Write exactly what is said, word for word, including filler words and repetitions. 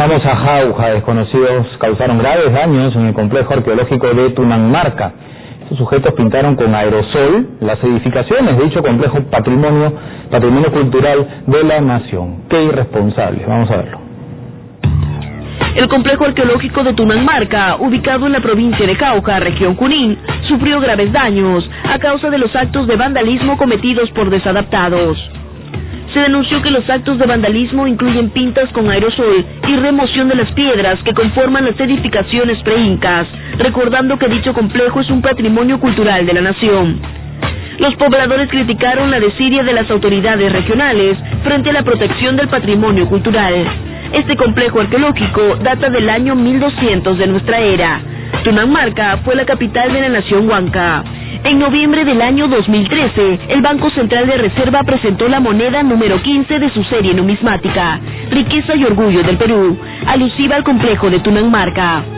Vamos a Jauja. Desconocidos causaron graves daños en el complejo arqueológico de Tunanmarca. Estos sujetos pintaron con aerosol las edificaciones de dicho complejo patrimonio, patrimonio cultural de la nación. ¡Qué irresponsables! Vamos a verlo. El complejo arqueológico de Tunanmarca, ubicado en la provincia de Cauca, región Junín, sufrió graves daños a causa de los actos de vandalismo cometidos por desadaptados. Se denunció que los actos de vandalismo incluyen pintas con aerosol y remoción de las piedras que conforman las edificaciones preincas, recordando que dicho complejo es un patrimonio cultural de la nación. Los pobladores criticaron la desidia de las autoridades regionales frente a la protección del patrimonio cultural. Este complejo arqueológico data del año mil doscientos de nuestra era. Tunanmarca fue la capital de la nación huanca. En noviembre del año dos mil trece, el Banco Central de Reserva presentó la moneda número quince de su serie numismática, Riqueza y Orgullo del Perú, alusiva al complejo de Tunanmarca.